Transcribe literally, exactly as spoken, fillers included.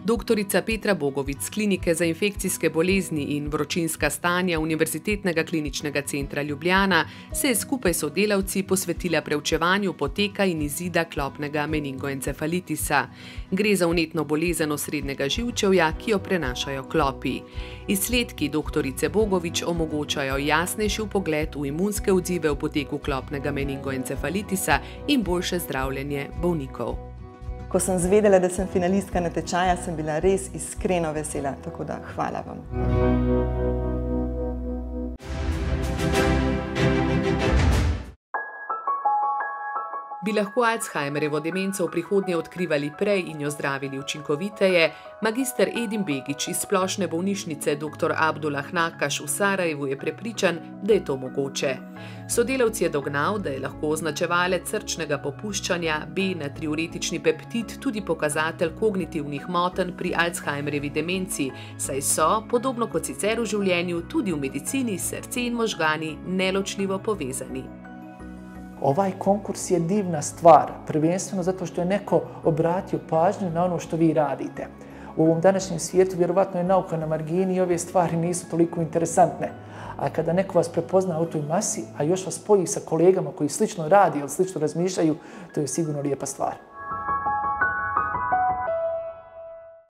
Doktorica Petra Bogovič z Klinike za infekcijske bolezni in vročinska stanja Universitetnega kliničnega centra Ljubljana se je skupaj s sodelavci posvetila preučevanju poteka in izida klopnega meningoencefalitisa. Gre za vnetno bolezen osrednjega živčevja, ki jo prenašajo klopi. Izsledki doktorice Bogovič omogočajo jasnejši vpogled v imunske odzive v poteku klopnega meningoencefalitisa in boljše zdravljenje bolnikov. Ko sem zvedela, da sem finalistka natečaja, sem bila res iskreno vesela, tako da hvala vam. Bi lahko Alzheimerjevo demenco v prihodnje odkrivali prej in jo zdravili učinkoviteje, magister Edin Begić iz Splošne bolnišnice doktor Abdulah Nakaš v Sarajevu je prepričan, da je to mogoče. Sodelavci je dognal, da je lahko označevalec srčnega popuščanja B natriuretični peptid tudi pokazatelj kognitivnih motenj pri Alzheimerjevi demenci, saj so, podobno kot sicer v življenju, tudi v medicini srce in možgani neločljivo povezani. Ovaj konkurs je divna stvar, prvenstveno zato što je neko obratio pažnju na ono što vi radite. U ovom današnjem svijetu vjerovatno je nauka na margini i ove stvari nisu toliko interesantne. A kada neko vas prepozna u toj masi, a još vas spoji sa kolegama koji slično radi ili slično razmišljaju, to je sigurno lijepa stvar.